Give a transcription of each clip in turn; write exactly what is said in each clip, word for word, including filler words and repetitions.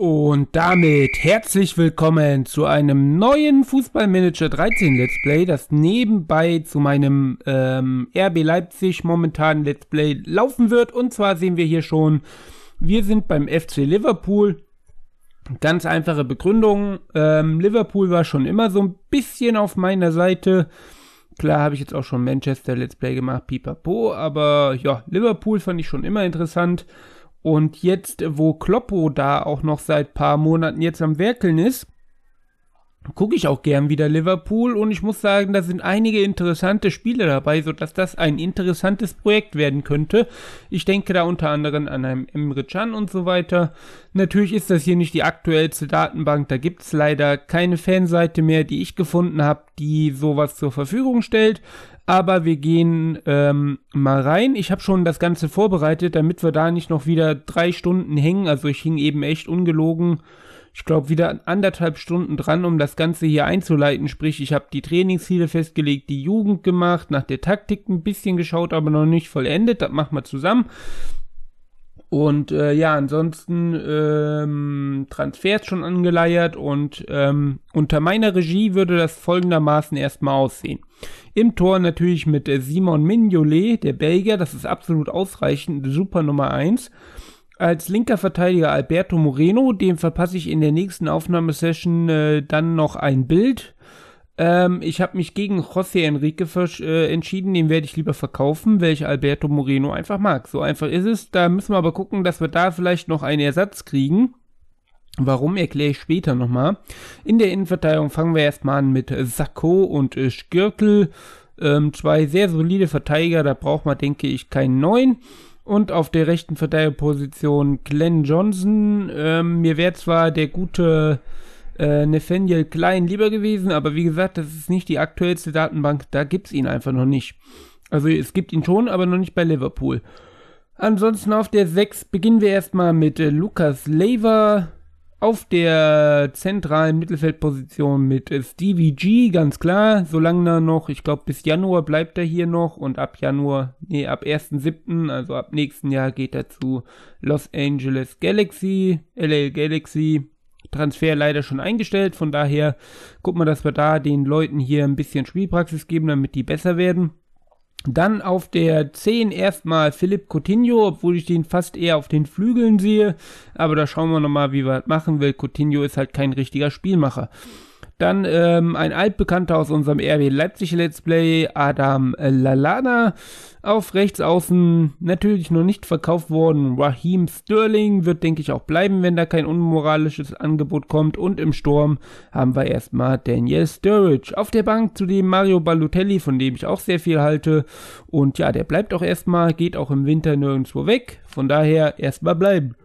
Und damit herzlich willkommen zu einem neuen Fußballmanager dreizehn Let's Play, das nebenbei zu meinem ähm, R B Leipzig momentan Let's Play laufen wird. Und zwar sehen wir hier schon, wir sind beim F C Liverpool. Ganz einfache Begründung, ähm, Liverpool war schon immer so ein bisschen auf meiner Seite. Klar habe ich jetzt auch schon Manchester Let's Play gemacht, pipapo, aber ja, Liverpool fand ich schon immer interessant. Und jetzt, wo Kloppo da auch noch seit paar Monaten jetzt am Werkeln ist, gucke ich auch gern wieder Liverpool. Und ich muss sagen, da sind einige interessante Spiele dabei, sodass das ein interessantes Projekt werden könnte. Ich denke da unter anderem an einen Emre Can und so weiter. Natürlich ist das hier nicht die aktuellste Datenbank. Da gibt es leider keine Fanseite mehr, die ich gefunden habe, die sowas zur Verfügung stellt. Aber wir gehen ähm, mal rein. Ich habe schon das Ganze vorbereitet, damit wir da nicht noch wieder drei Stunden hängen. Also ich hing eben echt ungelogen, ich glaube, wieder anderthalb Stunden dran, um das Ganze hier einzuleiten. Sprich, ich habe die Trainingsziele festgelegt, die Jugend gemacht, nach der Taktik ein bisschen geschaut, aber noch nicht vollendet. Das machen wir zusammen. Und äh, ja, ansonsten ähm, Transfers schon angeleiert und ähm, unter meiner Regie würde das folgendermaßen erstmal aussehen. Im Tor natürlich mit äh, Simon Mignolet, der Belgier, das ist absolut ausreichend, super Nummer eins. Als linker Verteidiger Alberto Moreno, dem verpasse ich in der nächsten Aufnahmesession äh, dann noch ein Bild. Ähm, ich habe mich gegen José Enrique äh, entschieden, den werde ich lieber verkaufen, weil ich Alberto Moreno einfach mag. So einfach ist es. Da müssen wir aber gucken, dass wir da vielleicht noch einen Ersatz kriegen. Warum, erkläre ich später nochmal. In der Innenverteidigung fangen wir erstmal an mit Sakho und äh, Skirtel. Ähm, zwei sehr solide Verteidiger, da braucht man, denke ich, keinen neuen. Und auf der rechten Verteidigerposition Glenn Johnson. Ähm, mir wäre zwar der gute äh, Nathaniel Klein lieber gewesen, aber wie gesagt, das ist nicht die aktuellste Datenbank, da gibt es ihn einfach noch nicht. Also es gibt ihn schon, aber noch nicht bei Liverpool. Ansonsten auf der sechs beginnen wir erstmal mit äh, Lucas Leiva. Auf der zentralen Mittelfeldposition mit äh, Stevie G, ganz klar, solange er noch, ich glaube bis Januar bleibt er hier noch und ab Januar, nee, ab ersten siebten, also ab nächsten Jahr geht er zu Los Angeles Galaxy, L A Galaxy. Transfer leider schon eingestellt, von daher gucken wir, dass wir da den Leuten hier ein bisschen Spielpraxis geben, damit die besser werden. Dann auf der zehn erstmal Philippe Coutinho, obwohl ich den fast eher auf den Flügeln sehe, aber da schauen wir nochmal, wie wir das machen, weil Coutinho ist halt kein richtiger Spielmacher. Dann ähm, ein Altbekannter aus unserem R B Leipzig Let's Play, Adam Lallana. Auf rechts außen natürlich noch nicht verkauft worden, Raheem Sterling wird, denke ich, auch bleiben, wenn da kein unmoralisches Angebot kommt. Und im Sturm haben wir erstmal Daniel Sturridge. Auf der Bank zudem Mario Balotelli, von dem ich auch sehr viel halte. Und ja, der bleibt auch erstmal, geht auch im Winter nirgendwo weg. Von daher erstmal bleiben.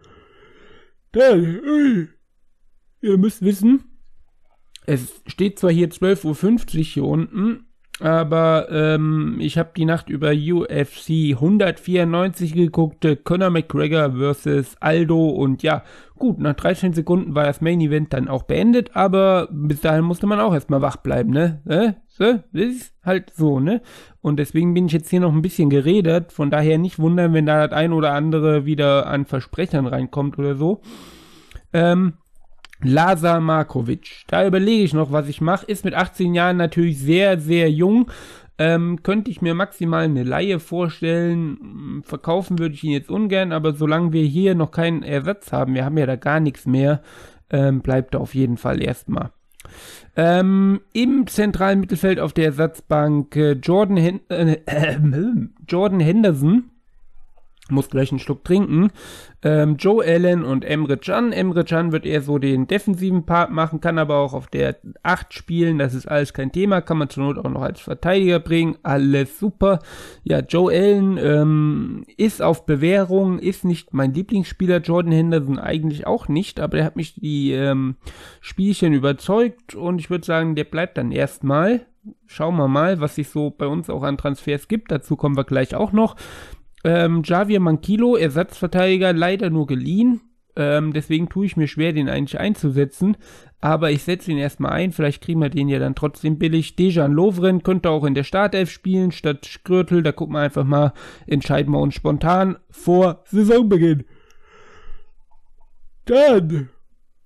Dann, ihr müsst wissen, es steht zwar hier zwölf Uhr fünfzig hier unten, aber ähm, ich habe die Nacht über U F C hundertvierundneunzig geguckt, äh, Conor McGregor versus Aldo, und ja, gut, nach dreizehn Sekunden war das Main Event dann auch beendet, aber bis dahin musste man auch erstmal wach bleiben, ne? Äh? So, das ist halt so, ne? Und deswegen bin ich jetzt hier noch ein bisschen geredet, von daher nicht wundern, wenn da das ein oder andere wieder an Versprechern reinkommt oder so. Ähm, Lazar Markovic, da überlege ich noch, was ich mache, ist mit achtzehn Jahren natürlich sehr, sehr jung, ähm, könnte ich mir maximal eine Leihe vorstellen, verkaufen würde ich ihn jetzt ungern, aber solange wir hier noch keinen Ersatz haben, wir haben ja da gar nichts mehr, ähm, bleibt er auf jeden Fall erstmal. Ähm, im zentralen Mittelfeld auf der Ersatzbank äh, Jordan, Hen äh, äh, Jordan Henderson, muss gleich einen Schluck trinken, ähm, Joe Allen und Emre Can. Emre Can wird eher so den defensiven Part machen, kann aber auch auf der acht spielen, das ist alles kein Thema, kann man zur Not auch noch als Verteidiger bringen, alles super. Ja, Joe Allen ähm, ist auf Bewährung, ist nicht mein Lieblingsspieler, Jordan Henderson eigentlich auch nicht, aber der hat mich die ähm, Spielchen überzeugt und ich würde sagen, der bleibt dann erstmal. Schauen wir mal, was sich so bei uns auch an Transfers gibt, dazu kommen wir gleich auch noch. Ähm, Javier Manquillo, Ersatzverteidiger, leider nur geliehen, ähm, deswegen tue ich mir schwer, den eigentlich einzusetzen, aber ich setze ihn erstmal ein, vielleicht kriegen wir den ja dann trotzdem billig. Dejan Lovren könnte auch in der Startelf spielen, statt Skrötel, da gucken wir einfach mal, entscheiden wir uns spontan vor Saisonbeginn. Dann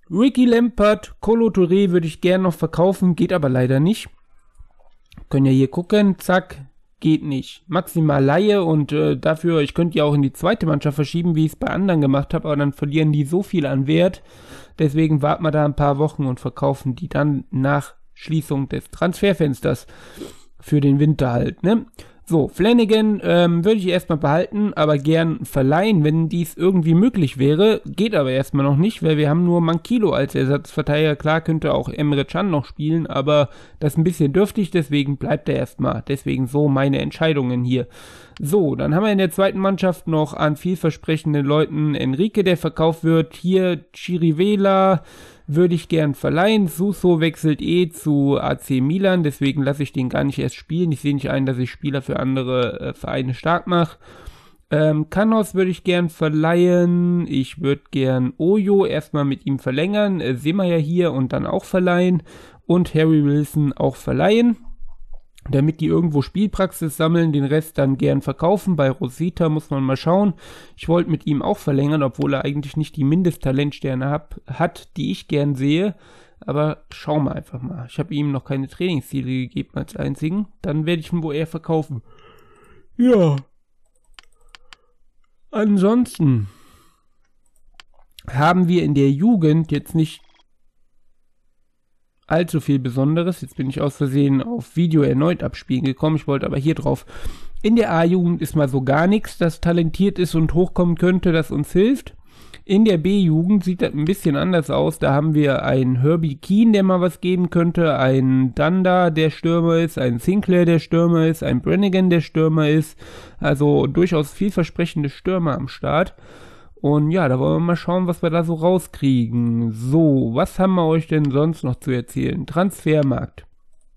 Ricky Lampard, Kolo Touré würde ich gerne noch verkaufen, geht aber leider nicht. Können ja hier gucken, zack, geht nicht. Maximal Laie und äh, dafür, ich könnte ja auch in die zweite Mannschaft verschieben, wie ich es bei anderen gemacht habe, aber dann verlieren die so viel an Wert. Deswegen warten wir da ein paar Wochen und verkaufen die dann nach Schließung des Transferfensters für den Winter halt, ne? So, Flanagan ähm, würde ich erstmal behalten, aber gern verleihen, wenn dies irgendwie möglich wäre. Geht aber erstmal noch nicht, weil wir haben nur Mankilo als Ersatzverteidiger. Klar könnte auch Emre Can noch spielen, aber das ist ein bisschen dürftig, deswegen bleibt er erstmal. Deswegen so meine Entscheidungen hier. So, dann haben wir in der zweiten Mannschaft noch an vielversprechenden Leuten Enrique, der verkauft wird. Hier Chirivella würde ich gern verleihen. Suso wechselt eh zu A C Milan, deswegen lasse ich den gar nicht erst spielen. Ich sehe nicht ein, dass ich Spieler für andere äh, Vereine stark mache. Ähm, Canos würde ich gern verleihen. Ich würde gern Ojo erstmal mit ihm verlängern. Äh, sehen wir ja hier und dann auch verleihen. Und Harry Wilson auch verleihen, damit die irgendwo Spielpraxis sammeln, den Rest dann gern verkaufen. Bei Rosita muss man mal schauen. Ich wollte mit ihm auch verlängern, obwohl er eigentlich nicht die Mindesttalentsterne hab, hat, die ich gern sehe. Aber schauen wir einfach mal. Ich habe ihm noch keine Trainingsziele gegeben als einzigen. Dann werde ich ihn wohl eher verkaufen. Ja. Ansonsten haben wir in der Jugend jetzt nicht allzu viel Besonderes. Jetzt bin ich aus Versehen auf Video erneut abspielen gekommen. Ich wollte aber hier drauf. In der A-Jugend ist mal so gar nichts, das talentiert ist und hochkommen könnte, das uns hilft. In der B-Jugend sieht das ein bisschen anders aus. Da haben wir einen Herbie Keane, der mal was geben könnte, einen Danda, der Stürmer ist, einen Sinclair, der Stürmer ist, einen Brannigan, der Stürmer ist. Also durchaus vielversprechende Stürmer am Start. Und ja, da wollen wir mal schauen, was wir da so rauskriegen. So, was haben wir euch denn sonst noch zu erzählen? Transfermarkt.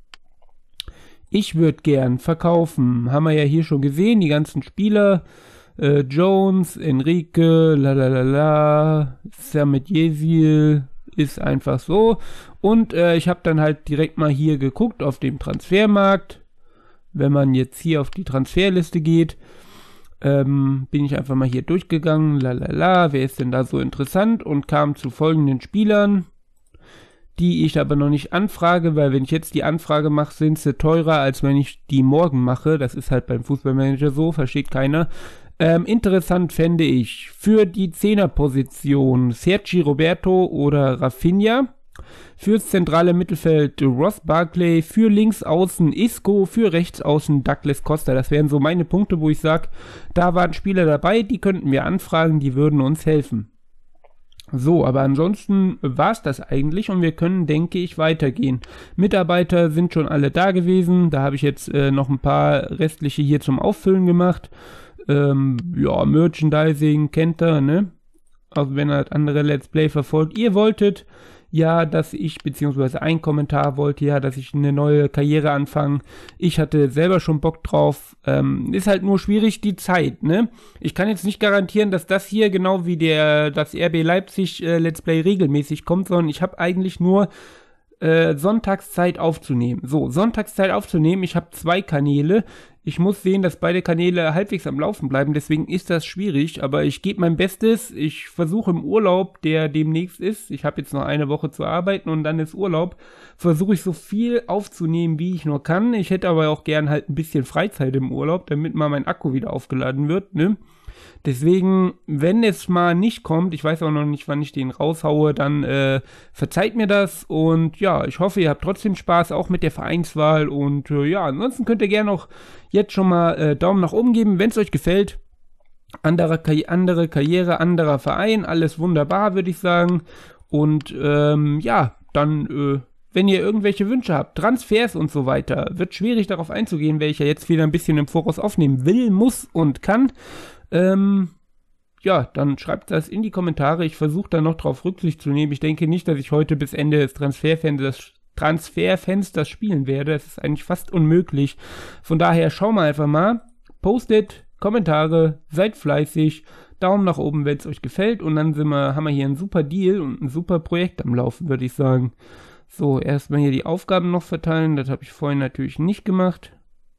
Ich würde gern verkaufen. Haben wir ja hier schon gesehen, die ganzen Spieler. Äh, Jones, Enrique, lalalala, Samet Yesil, ist einfach so. Und äh, ich habe dann halt direkt mal hier geguckt auf dem Transfermarkt. Wenn man jetzt hier auf die Transferliste geht, Ähm, bin ich einfach mal hier durchgegangen, lalala, wer ist denn da so interessant, und kam zu folgenden Spielern, die ich aber noch nicht anfrage, weil wenn ich jetzt die Anfrage mache, sind sie teurer, als wenn ich die morgen mache. Das ist halt beim Fußballmanager so, versteht keiner. Ähm, interessant fände ich für die Zehnerposition Sergi Roberto oder Rafinha. Fürs zentrale Mittelfeld Ross Barkley, für links außen Isco, für rechts außen Douglas Costa. Das wären so meine Punkte, wo ich sage, da waren Spieler dabei, die könnten wir anfragen, die würden uns helfen. So, aber ansonsten war es das eigentlich und wir können, denke ich, weitergehen. Mitarbeiter sind schon alle da gewesen, da habe ich jetzt äh, noch ein paar restliche hier zum Auffüllen gemacht. Ähm, ja, Merchandising kennt ihr, ne? Also wenn ihr andere Let's Play verfolgt. Ihr wolltet ja, dass ich, beziehungsweise ein Kommentar wollte ja, dass ich eine neue Karriere anfange. Ich hatte selber schon Bock drauf. Ähm, ist halt nur schwierig die Zeit, ne? Ich kann jetzt nicht garantieren, dass das hier genau wie der, das R B Leipzig äh, Let's Play regelmäßig kommt, sondern ich habe eigentlich nur äh, Sonntagszeit aufzunehmen. So, Sonntagszeit aufzunehmen. Ich habe zwei Kanäle. Ich muss sehen, dass beide Kanäle halbwegs am Laufen bleiben, deswegen ist das schwierig, aber ich gebe mein Bestes. Ich versuche im Urlaub, der demnächst ist, ich habe jetzt noch eine Woche zu arbeiten und dann ist Urlaub, versuche ich so viel aufzunehmen, wie ich nur kann. Ich hätte aber auch gern halt ein bisschen Freizeit im Urlaub, damit mal mein Akku wieder aufgeladen wird, ne? Deswegen, wenn es mal nicht kommt, ich weiß auch noch nicht, wann ich den raushaue, dann äh, verzeiht mir das und ja, ich hoffe, ihr habt trotzdem Spaß, auch mit der Vereinswahl und äh, ja, ansonsten könnt ihr gerne auch jetzt schon mal äh, Daumen nach oben geben, wenn es euch gefällt. Andere, Karri- andere Karriere, anderer Verein, alles wunderbar, würde ich sagen. Und ähm, ja, dann, äh, wenn ihr irgendwelche Wünsche habt, Transfers und so weiter, wird schwierig darauf einzugehen, weil ich ja jetzt wieder ein bisschen im Voraus aufnehmen will, muss und kann. Ähm, ja, dann schreibt das in die Kommentare. Ich versuche da noch drauf Rücksicht zu nehmen. Ich denke nicht, dass ich heute bis Ende des Transferfensters, Transferfensters spielen werde. Das ist eigentlich fast unmöglich. Von daher schauen wir einfach mal. Postet Kommentare, seid fleißig, Daumen nach oben, wenn es euch gefällt. Und dann sind wir, haben wir hier einen super Deal und ein super Projekt am Laufen, würde ich sagen. So, erstmal hier die Aufgaben noch verteilen. Das habe ich vorhin natürlich nicht gemacht.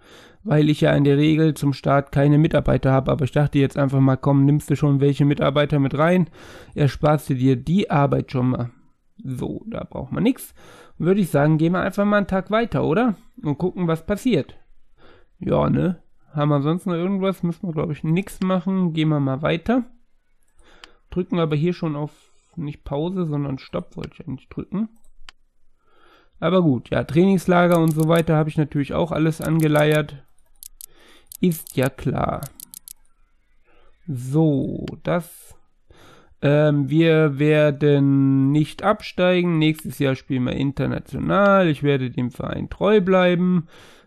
weil ich ja in der Regel zum Start keine Mitarbeiter habe. Aber ich dachte jetzt einfach mal, komm, nimmst du schon welche Mitarbeiter mit rein, ersparst du dir die Arbeit schon mal. So, da braucht man nichts. Würde ich sagen, gehen wir einfach mal einen Tag weiter, oder? Und gucken, was passiert. Ja, ne? Haben wir sonst noch irgendwas? Müssen wir, glaube ich, nichts machen. Gehen wir mal weiter. Drücken aber hier schon auf, nicht Pause, sondern Stopp wollte ich eigentlich drücken. Aber gut, ja, Trainingslager und so weiter habe ich natürlich auch alles angeleiert. Ist ja klar. So, das... Ähm, wir werden nicht absteigen. Nächstes Jahr spielen wir international. Ich werde dem Verein treu bleiben.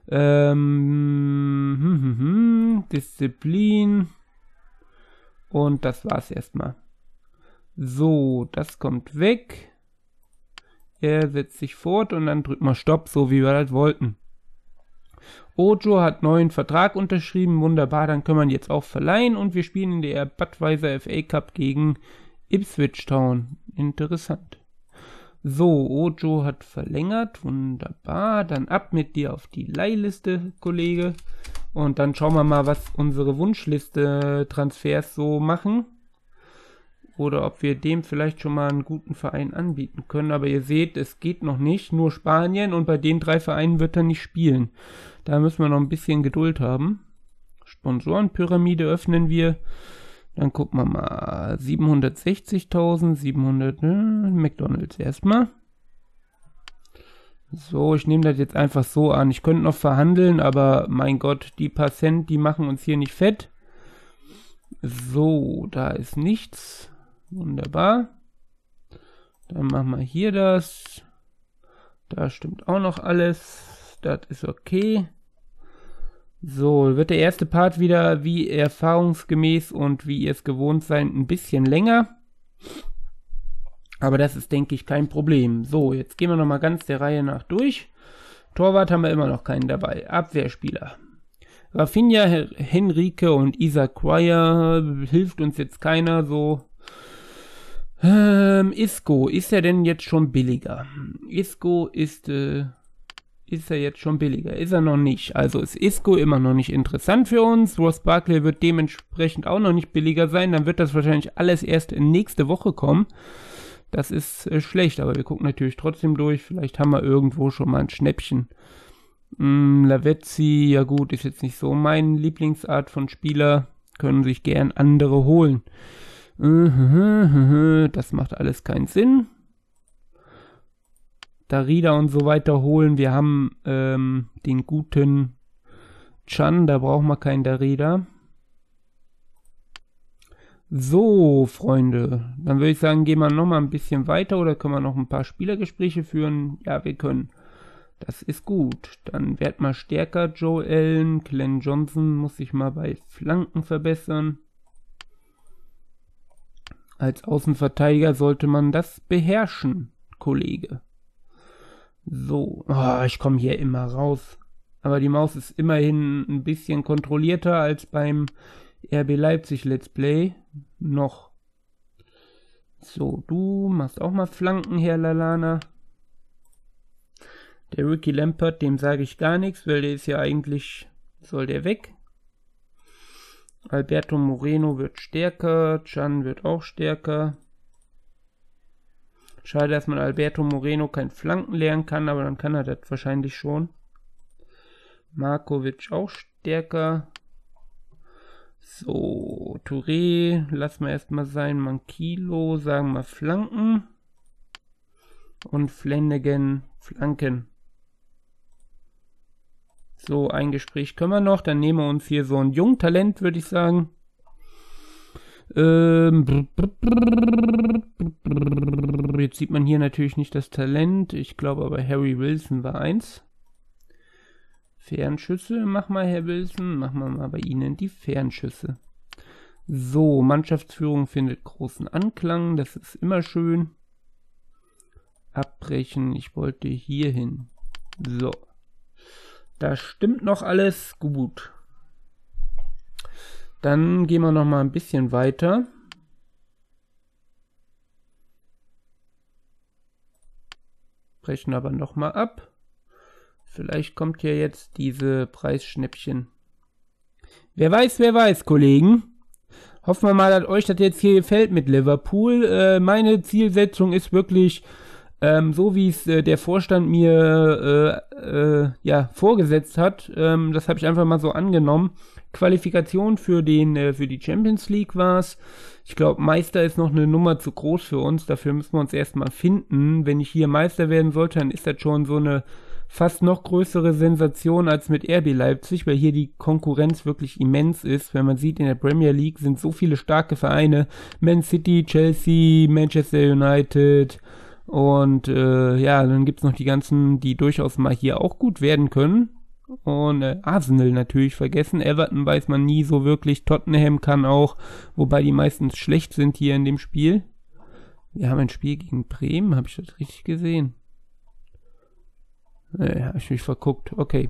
Ähm, hm, hm, hm, Disziplin. Und das war's erstmal. So, das kommt weg. Er setzt sich fort und dann drückt man Stopp, so wie wir das wollten. Ojo hat neuen Vertrag unterschrieben. Wunderbar, dann können wir ihn jetzt auch verleihen. Und wir spielen in der Budweiser F A Cup gegen Ipswich Town. Interessant. So, Ojo hat verlängert. Wunderbar. Dann ab mit dir auf die Leihliste, Kollege. Und dann schauen wir mal, was unsere Wunschliste-Transfers so machen. Oder ob wir dem vielleicht schon mal einen guten Verein anbieten können. Aber ihr seht, es geht noch nicht. Nur Spanien. Und bei den drei Vereinen wird er nicht spielen. Da müssen wir noch ein bisschen Geduld haben. Sponsorenpyramide öffnen wir. Dann gucken wir mal. siebenhundertsechzigtausend, siebenhundert, ne, McDonald's erstmal. So, ich nehme das jetzt einfach so an. Ich könnte noch verhandeln, aber mein Gott, die paar Cent, die machen uns hier nicht fett. So, da ist nichts. Wunderbar. Dann machen wir hier das. Da stimmt auch noch alles. Das ist okay. So, wird der erste Part wieder wie erfahrungsgemäß und wie ihr es gewohnt seid, ein bisschen länger. Aber das ist, denke ich, kein Problem. So, jetzt gehen wir nochmal ganz der Reihe nach durch. Torwart haben wir immer noch keinen dabei. Abwehrspieler. Rafinha, Henrique und Isaac Quire hilft uns jetzt keiner so. Ähm, Isco, ist er denn jetzt schon billiger? Isco ist, äh, ist er jetzt schon billiger? Ist er noch nicht. Also ist Isco immer noch nicht interessant für uns. Ross Barkley wird dementsprechend auch noch nicht billiger sein. Dann wird das wahrscheinlich alles erst nächste Woche kommen. Das ist äh, schlecht, aber wir gucken natürlich trotzdem durch. Vielleicht haben wir irgendwo schon mal ein Schnäppchen. Mm, Lavezzi, ja gut, ist jetzt nicht so meine Lieblingsart von Spieler. Können sich gern andere holen. Das macht alles keinen Sinn. Darida und so weiter holen. Wir haben ähm, den guten Chan, da brauchen wir keinen Darida. So, Freunde, dann würde ich sagen, gehen wir noch mal ein bisschen weiter oder können wir noch ein paar Spielergespräche führen? Ja, wir können. Das ist gut. Dann werd mal stärker, Joe Allen. Glenn Johnson muss sich mal bei Flanken verbessern. Als Außenverteidiger sollte man das beherrschen, Kollege. So, oh, ich komme hier immer raus. Aber die Maus ist immerhin ein bisschen kontrollierter als beim R B Leipzig Let's Play. Noch. So, du machst auch mal Flanken, Herr Lallana. Der Ricky Lampert, dem sage ich gar nichts, weil der ist ja eigentlich, soll der weg. Alberto Moreno wird stärker, Can wird auch stärker. Schade, dass man Alberto Moreno kein Flanken lernen kann, aber dann kann er das wahrscheinlich schon. Markovic auch stärker. So, Touré, lassen wir erstmal sein. Mankilo, sagen wir Flanken. Und Flanagan, Flanken. So, ein Gespräch können wir noch. Dann nehmen wir uns hier so ein Jungtalent, würde ich sagen. Ähm, jetzt sieht man hier natürlich nicht das Talent. Ich glaube aber Harry Wilson war eins. Fernschüsse, mach mal Herr Wilson. Machen wir mal bei Ihnen die Fernschüsse. So, Mannschaftsführung findet großen Anklang. Das ist immer schön. Abbrechen, ich wollte hier hin. So. Da stimmt noch alles gut. Dann gehen wir noch mal ein bisschen weiter. Brechen aber noch mal ab. Vielleicht kommt ja jetzt diese Preisschnäppchen. Wer weiß, wer weiß, Kollegen. Hoffen wir mal, dass euch das jetzt hier gefällt mit Liverpool. Äh, meine Zielsetzung ist wirklich, ähm, so wie es äh, der Vorstand mir äh, äh, ja, vorgesetzt hat. Ähm, das habe ich einfach mal so angenommen. Qualifikation für, den, äh, für die Champions League war es. Ich glaube, Meister ist noch eine Nummer zu groß für uns. Dafür müssen wir uns erstmal finden. Wenn ich hier Meister werden sollte, dann ist das schon so eine fast noch größere Sensation als mit R B Leipzig, weil hier die Konkurrenz wirklich immens ist. Wenn man sieht, in der Premier League sind so viele starke Vereine. Man City, Chelsea, Manchester United und äh, ja, dann gibt es noch die ganzen, die durchaus mal hier auch gut werden können. Und äh, Arsenal natürlich vergessen. Everton weiß man nie so wirklich. Tottenham kann auch, wobei die meistens schlecht sind hier in dem Spiel. Wir haben ein Spiel gegen Bremen, habe ich das richtig gesehen? Ne, habe ich mich verguckt. Okay.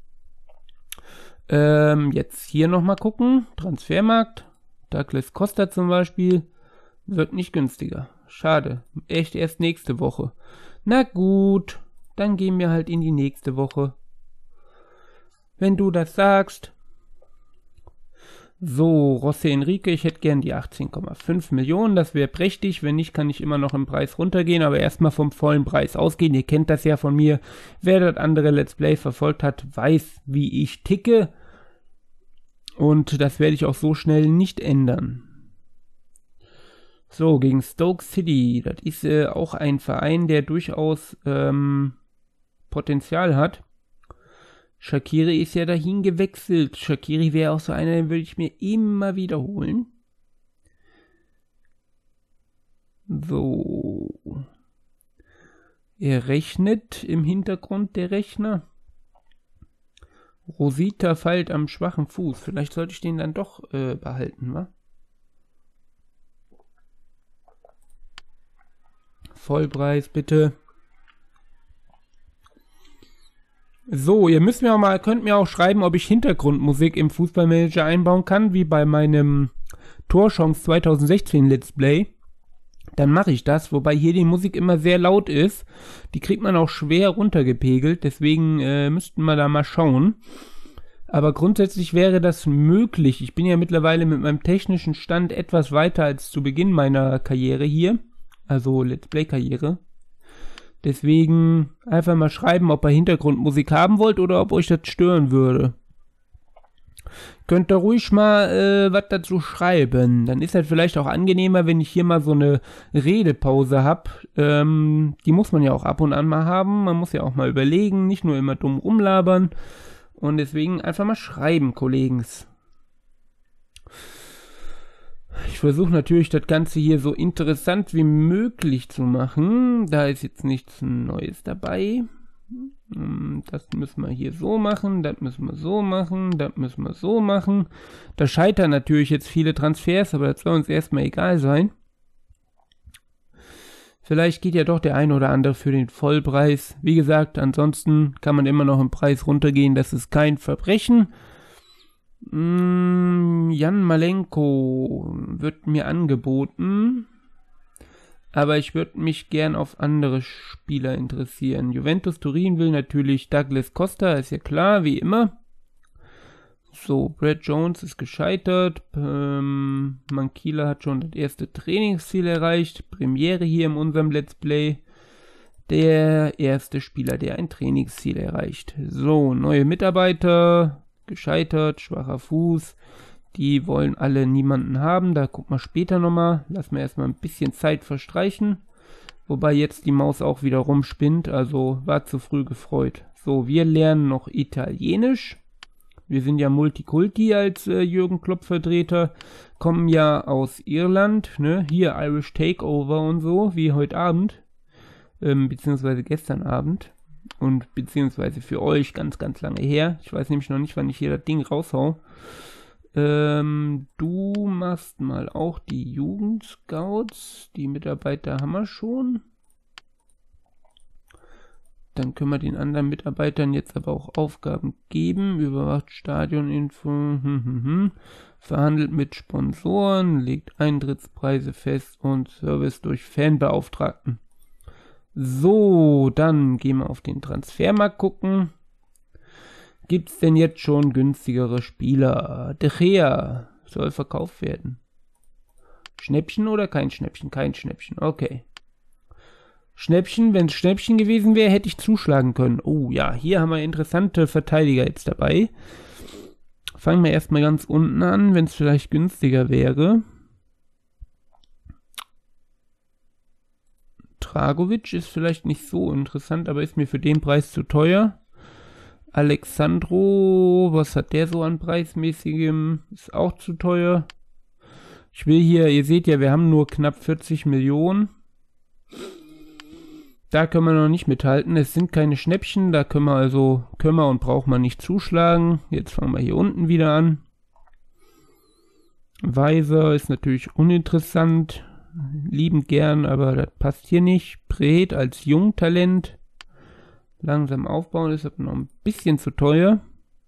Ähm, jetzt hier nochmal gucken. Transfermarkt. Douglas Costa zum Beispiel. Wird nicht günstiger. Schade. Echt erst nächste Woche. Na gut. Dann gehen wir halt in die nächste Woche. Wenn du das sagst. So, José Enrique, ich hätte gern die achtzehn Komma fünf Millionen, das wäre prächtig, wenn nicht, kann ich immer noch im Preis runtergehen, aber erstmal vom vollen Preis ausgehen, ihr kennt das ja von mir, wer das andere Let's Play verfolgt hat, weiß, wie ich ticke und das werde ich auch so schnell nicht ändern. So, gegen Stoke City, das ist äh, auch ein Verein, der durchaus ähm, Potenzial hat. Shaqiri ist ja dahin gewechselt. Shaqiri wäre auch so einer, den würde ich mir immer wiederholen. So. Er rechnet im Hintergrund, der Rechner. Rosita feilt am schwachen Fuß. Vielleicht sollte ich den dann doch äh, behalten, wa? Vollpreis, bitte. So, ihr müsst mir auch mal, könnt mir auch schreiben, ob ich Hintergrundmusik im Fußballmanager einbauen kann, wie bei meinem Torchance zwanzig sechzehn Let's Play. Dann mache ich das, wobei hier die Musik immer sehr laut ist. Die kriegt man auch schwer runtergepegelt, deswegen äh, müssten wir da mal schauen. Aber grundsätzlich wäre das möglich. Ich bin ja mittlerweile mit meinem technischen Stand etwas weiter als zu Beginn meiner Karriere hier. Also Let's Play-Karriere. Deswegen einfach mal schreiben, ob ihr Hintergrundmusik haben wollt oder ob euch das stören würde. Könnt ihr ruhig mal äh, was dazu schreiben. Dann ist das vielleicht auch angenehmer, wenn ich hier mal so eine Redepause habe. Ähm, die muss man ja auch ab und an mal haben. Man muss ja auch mal überlegen, nicht nur immer dumm rumlabern. Und deswegen einfach mal schreiben, Kollegens. Ich versuche natürlich das Ganze hier so interessant wie möglich zu machen. Da ist jetzt nichts Neues dabei. Das müssen wir hier so machen, das müssen wir so machen, das müssen wir so machen. Da scheitern natürlich jetzt viele Transfers, aber das soll uns erstmal egal sein. Vielleicht geht ja doch der ein oder andere für den Vollpreis. Wie gesagt, ansonsten kann man immer noch im Preis runtergehen, das ist kein Verbrechen. Jan Malenko wird mir angeboten, aber ich würde mich gern auf andere Spieler interessieren. Juventus Turin will natürlich Douglas Costa, ist ja klar, wie immer. So, Brad Jones ist gescheitert, ähm, Mankila hat schon das erste Trainingsziel erreicht, Premiere hier in unserem Let's Play. Der erste Spieler, der ein Trainingsziel erreicht. So, neue Mitarbeiter. Gescheitert, schwacher Fuß, die wollen alle niemanden haben, da gucken wir später nochmal, lassen wir erstmal ein bisschen Zeit verstreichen, wobei jetzt die Maus auch wieder rumspinnt, also war zu früh gefreut. So, wir lernen noch Italienisch, wir sind ja Multikulti als äh, Jürgen Klopp Vertreter, kommen ja aus Irland, ne, hier Irish Takeover und so, wie heute Abend, ähm, beziehungsweise gestern Abend. Und beziehungsweise für euch ganz, ganz lange her. Ich weiß nämlich noch nicht, wann ich hier das Ding raushau. Ähm, du machst mal auch die Jugendscouts. Die Mitarbeiter haben wir schon. Dann können wir den anderen Mitarbeitern jetzt aber auch Aufgaben geben. Überwacht Stadioninfo. Hm, hm, hm. Verhandelt mit Sponsoren. Legt Eintrittspreise fest und Service durch Fanbeauftragten. So, dann gehen wir auf den Transfermarkt gucken. Gibt es denn jetzt schon günstigere Spieler? De Gea soll verkauft werden. Schnäppchen oder kein Schnäppchen? Kein Schnäppchen, okay. Schnäppchen, wenn es Schnäppchen gewesen wäre, hätte ich zuschlagen können. Oh ja, hier haben wir interessante Verteidiger jetzt dabei. Fangen wir erstmal ganz unten an, wenn es vielleicht günstiger wäre. Dragovic ist vielleicht nicht so interessant, aber ist mir für den Preis zu teuer. Alexandro, was hat der so an preismäßigem? Ist auch zu teuer. Ich will hier, ihr seht ja, wir haben nur knapp vierzig Millionen. Da können wir noch nicht mithalten. Es sind keine Schnäppchen, da können wir also, können wir und braucht man nicht zuschlagen. Jetzt fangen wir hier unten wieder an. Weiser ist natürlich uninteressant. Liebend gern, aber das passt hier nicht. Pret als Jungtalent. Langsam aufbauen, ist aber noch ein bisschen zu teuer.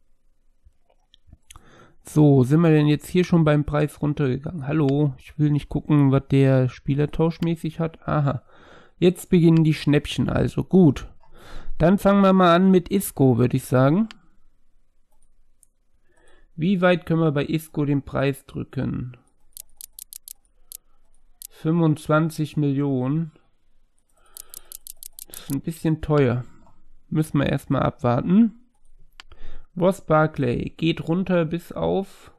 So, sind wir denn jetzt hier schon beim Preis runtergegangen? Hallo, ich will nicht gucken, was der Spieler tauschmäßig hat. Aha, jetzt beginnen die Schnäppchen, also gut. Dann fangen wir mal an mit Isco, würde ich sagen. Wie weit können wir bei Isco den Preis drücken? fünfundzwanzig Millionen. Das ist ein bisschen teuer. Müssen wir erstmal abwarten. Ross Barkley geht runter bis auf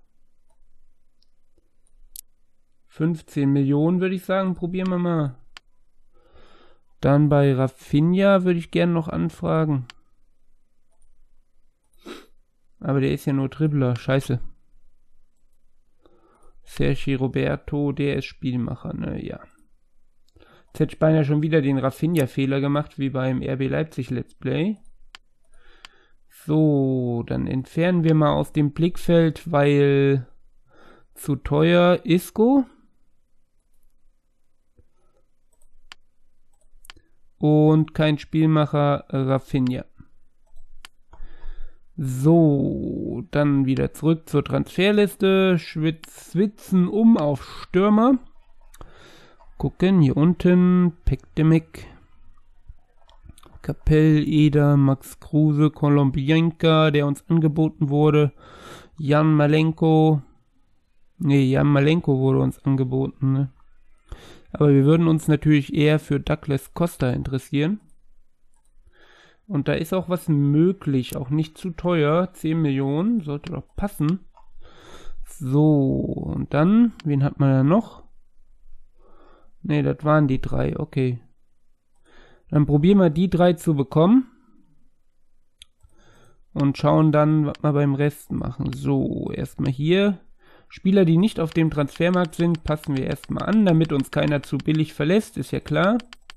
fünfzehn Millionen, würde ich sagen. Probieren wir mal. Dann bei Rafinha würde ich gerne noch anfragen. Aber der ist ja nur Dribbler. Scheiße. Sergi Roberto, der ist Spielmacher, ne, ja. Jetzt hätte ich beinahe schon wieder den Rafinha-Fehler gemacht, wie beim R B Leipzig Let's Play. So, dann entfernen wir mal aus dem Blickfeld, weil zu teuer Isco. Und kein Spielmacher Rafinha. So, dann wieder zurück zur Transferliste. Schwitzen um auf Stürmer. Gucken, hier unten, Pekdemik, Kapell, Eder, Max Kruse, Kolombienka, der uns angeboten wurde, Jan Malenko, ne, Jan Malenko wurde uns angeboten, ne? Aber wir würden uns natürlich eher für Douglas Costa interessieren. Und da ist auch was möglich, auch nicht zu teuer, zehn Millionen, sollte doch passen. So, und dann, wen hat man da noch? Ne, das waren die drei, okay. Dann probieren wir die drei zu bekommen. Und schauen dann, was wir beim Rest machen. So, erstmal hier. Spieler, die nicht auf dem Transfermarkt sind, passen wir erstmal an, damit uns keiner zu billig verlässt, ist ja klar.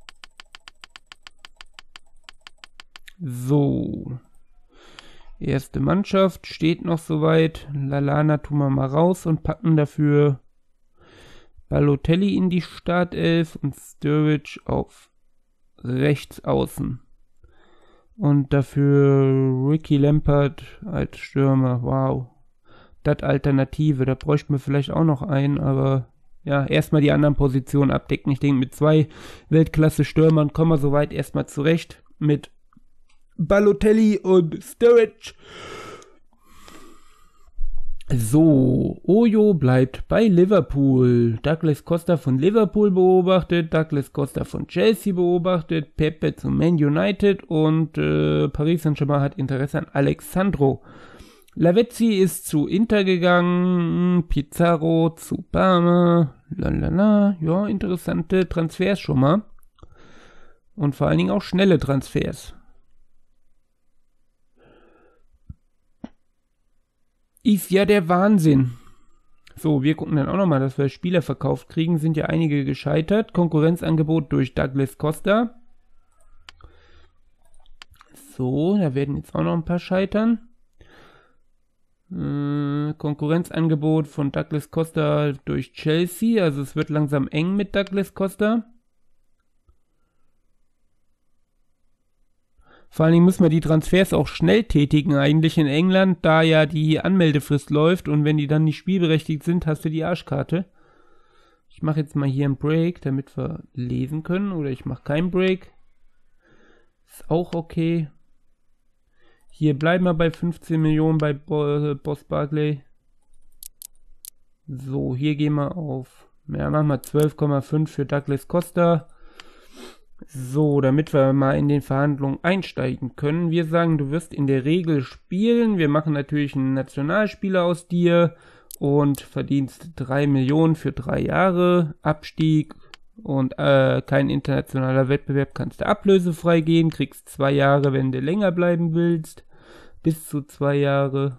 So. Erste Mannschaft steht noch soweit. Lallana tun wir mal raus und packen dafür Balotelli in die Startelf und Sturridge auf rechts außen. Und dafür Ricky Lampard als Stürmer. Wow. Das Alternative. Da bräuchten wir vielleicht auch noch einen, aber ja, erstmal die anderen Positionen abdecken. Ich denke, mit zwei Weltklasse-Stürmern kommen wir soweit erstmal zurecht. Mit Balotelli und Sturridge. So, Ojo bleibt bei Liverpool. Douglas Costa von Liverpool beobachtet, Douglas Costa von Chelsea beobachtet, Pepe zu Man United und äh, Paris Saint-Germain hat Interesse an Alexandro. Lavezzi ist zu Inter gegangen, Pizarro zu Parma, lalala, ja, interessante Transfers schon mal. Und vor allen Dingen auch schnelle Transfers. Ist ja der Wahnsinn. So, wir gucken dann auch nochmal, dass wir Spieler verkauft kriegen. Sind ja einige gescheitert. Konkurrenzangebot durch Douglas Costa. So, da werden jetzt auch noch ein paar scheitern. Äh, Konkurrenzangebot von Douglas Costa durch Chelsea. Also es wird langsam eng mit Douglas Costa. Vor allen Dingen müssen wir die Transfers auch schnell tätigen eigentlich in England, da ja die Anmeldefrist läuft und wenn die dann nicht spielberechtigt sind, hast du die Arschkarte. Ich mache jetzt mal hier einen Break, damit wir lesen können, oder ich mache keinen Break. Ist auch okay. Hier bleiben wir bei fünfzehn Millionen bei Bo Boss Barkley. So, hier gehen wir auf, ja, machen wir zwölf Komma fünf für Douglas Costa. So, damit wir mal in den Verhandlungen einsteigen können. Wir sagen, du wirst in der Regel spielen. Wir machen natürlich einen Nationalspieler aus dir und verdienst drei Millionen für drei Jahre. Abstieg und äh, kein internationaler Wettbewerb, kannst du ablösefrei gehen. Kriegst zwei Jahre, wenn du länger bleiben willst. Bis zu zwei Jahre.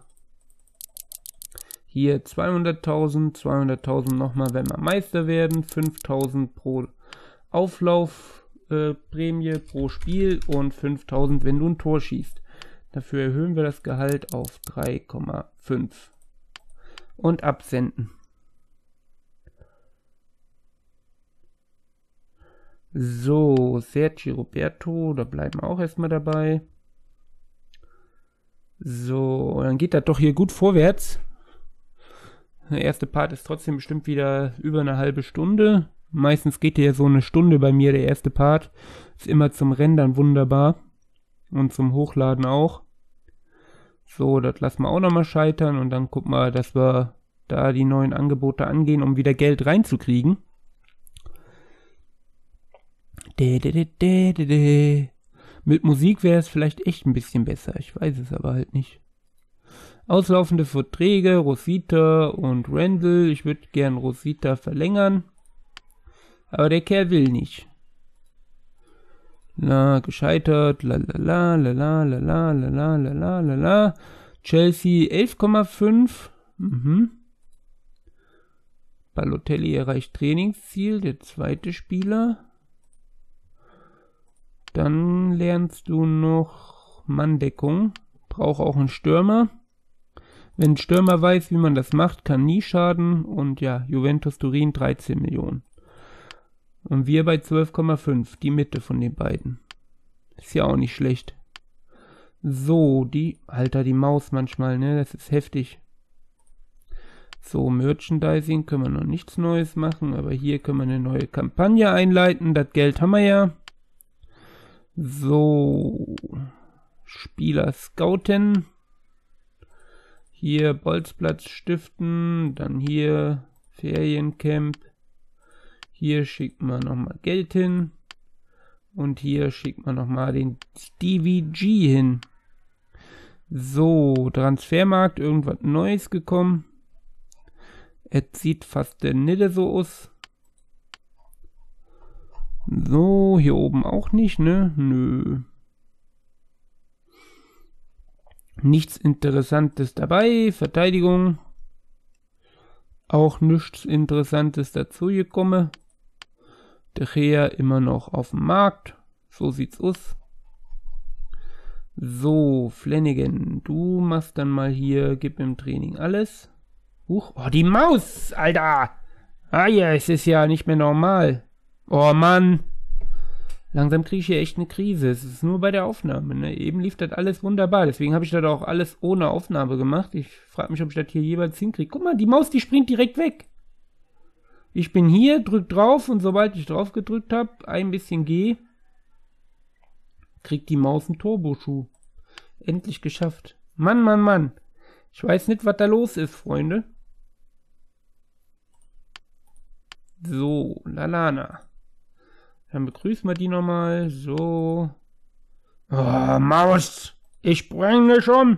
Hier zweihunderttausend, zweihunderttausend nochmal, wenn wir Meister werden. fünftausend pro Auflauf. Äh, Prämie pro Spiel und fünftausend, wenn du ein Tor schießt. Dafür erhöhen wir das Gehalt auf drei Komma fünf. Und absenden. So, Sergio Roberto, da bleiben wir auch erstmal dabei. So, dann geht das doch hier gut vorwärts. Der erste Part ist trotzdem bestimmt wieder über eine halbe Stunde. Meistens geht ja so eine Stunde bei mir, der erste Part. Ist immer zum Rendern wunderbar. Und zum Hochladen auch. So, das lassen wir auch nochmal scheitern. Und dann gucken wir, dass wir da die neuen Angebote angehen, um wieder Geld reinzukriegen. De, de, de, de, de, de. Mit Musik wäre es vielleicht echt ein bisschen besser. Ich weiß es aber halt nicht. Auslaufende Verträge, Rosita und Randall. Ich würde gern Rosita verlängern. Aber der Kerl will nicht. Na, gescheitert. La la la la la la la la la la la la. Chelsea elf Komma fünf. Mhm. Balotelli erreicht Trainingsziel. Der zweite Spieler. Dann lernst du noch Manndeckung. Braucht auch einen Stürmer. Wenn ein Stürmer weiß, wie man das macht, kann nie schaden. Und ja, Juventus Turin dreizehn Millionen. Und wir bei zwölf Komma fünf, die Mitte von den beiden. Ist ja auch nicht schlecht. So, die, Alter, die Maus manchmal, ne, das ist heftig. So, Merchandising können wir noch nichts Neues machen, aber hier können wir eine neue Kampagne einleiten, das Geld haben wir ja. So, Spieler scouten. Hier Bolzplatz stiften, dann hier Feriencamp. Hier schickt man nochmal Geld hin. Und hier schickt man nochmal den Stevie G hin. So, Transfermarkt, irgendwas Neues gekommen. Es sieht fast nicht so aus. So, hier oben auch nicht, ne? Nö. Nichts Interessantes dabei. Verteidigung. Auch nichts Interessantes dazu gekommen. De Gea immer noch auf dem Markt. So sieht's aus. So, Flanagan, du machst dann mal hier, gib im Training alles. Huch, oh, die Maus, Alter. Ah ja, es ist ja nicht mehr normal. Oh Mann. Langsam kriege ich hier echt eine Krise. Es ist nur bei der Aufnahme, ne? Eben lief das alles wunderbar. Deswegen habe ich das auch alles ohne Aufnahme gemacht. Ich frage mich, ob ich das hier jeweils hinkriege. Guck mal, die Maus, die springt direkt weg. Ich bin hier, drück drauf und sobald ich drauf gedrückt habe, ein bisschen G, kriegt die Maus einen Turboschuh. Endlich geschafft. Mann, Mann, Mann. Ich weiß nicht, was da los ist, Freunde. So, Lalana. Dann begrüßen wir die nochmal. So. Oh, Maus. Ich spreng schon.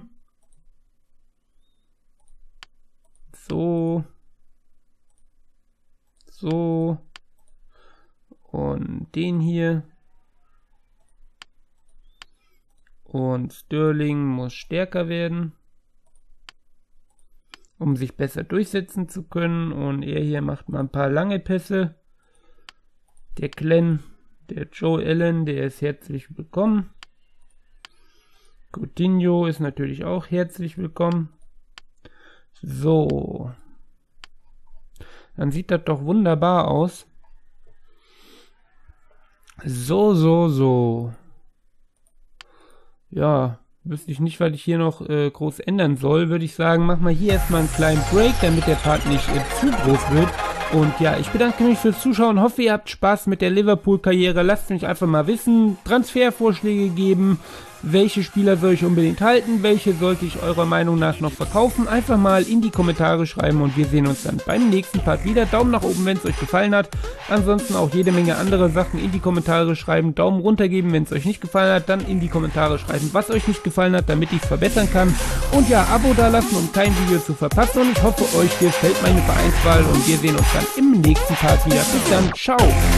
So. So. Und den hier. Und Sterling muss stärker werden, um sich besser durchsetzen zu können. Und er hier macht mal ein paar lange Pässe. Der Glenn, der Joe Allen, der ist herzlich willkommen. Coutinho ist natürlich auch herzlich willkommen. So. Dann sieht das doch wunderbar aus. So, so, so. Ja, wüsste ich nicht, was ich hier noch äh, groß ändern soll. Würde ich sagen, machen wir hier erstmal einen kleinen Break, damit der Part nicht äh, zu groß wird. Und ja, ich bedanke mich fürs Zuschauen. Hoffe, ihr habt Spaß mit der Liverpool-Karriere. Lasst mich einfach mal wissen. Transfervorschläge geben. welche Spieler soll ich unbedingt halten, welche sollte ich eurer Meinung nach noch verkaufen. Einfach mal in die Kommentare schreiben und wir sehen uns dann beim nächsten Part wieder. Daumen nach oben, wenn es euch gefallen hat. Ansonsten auch jede Menge andere Sachen in die Kommentare schreiben. Daumen runter geben, wenn es euch nicht gefallen hat. Dann in die Kommentare schreiben, was euch nicht gefallen hat, damit ich es verbessern kann. Und ja, Abo dalassen, um kein Video zu verpassen. Und ich hoffe, euch gefällt meine Vereinswahl und wir sehen uns dann im nächsten Part wieder. Bis dann, ciao!